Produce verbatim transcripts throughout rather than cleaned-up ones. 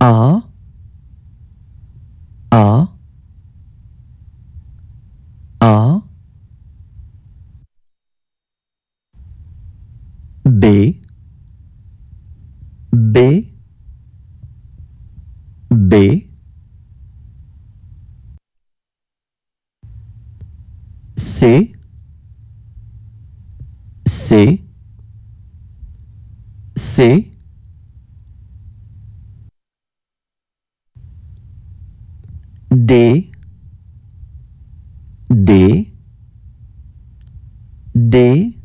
A, A, A, B, B, B, C, C, C, D, D, D,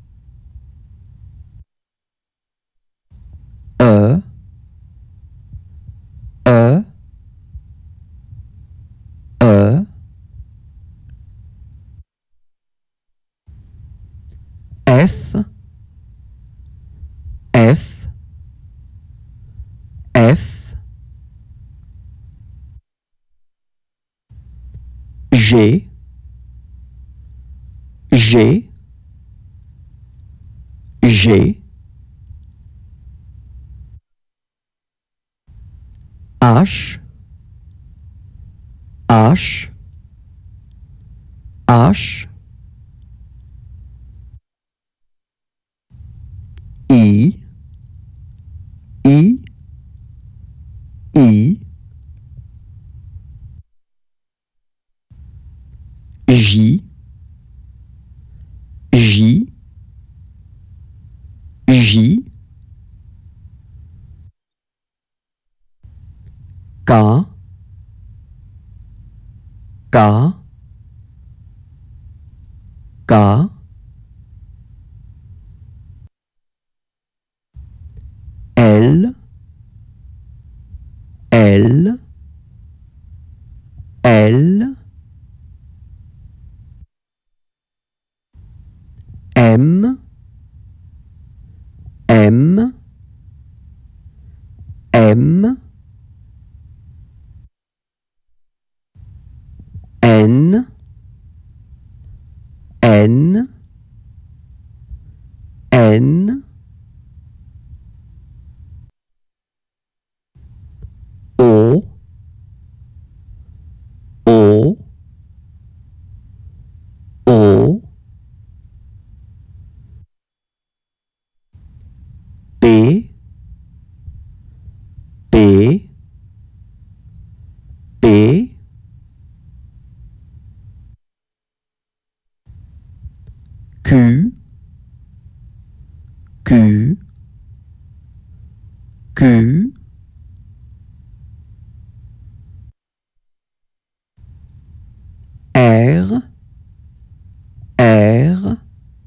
E, E, E, F, F, F, G, G, G, H, H, H, I, I, I, J, J, J, K, K, K, L, L, L, M, M, M, N, N, N, O, O, O, P, P, P, Q, Q, Q, R, R,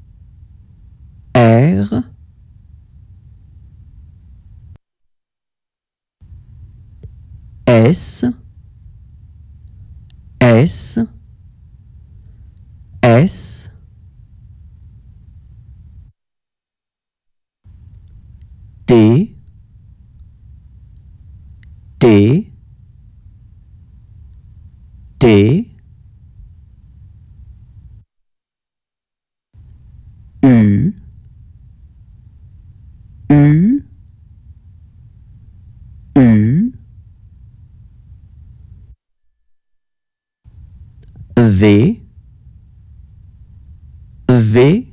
R, S, S, S, T, T, T, U, U, U, V, V,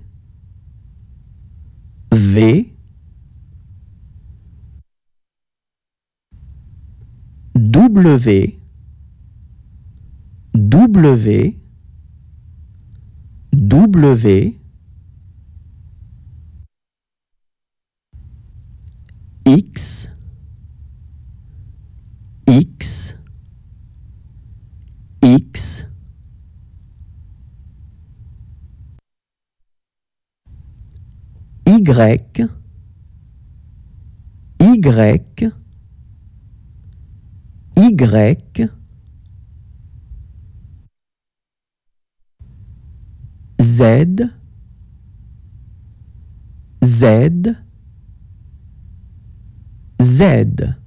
V, W, W, W, X, X, X, Y, Y, Y, Z, Z, Z.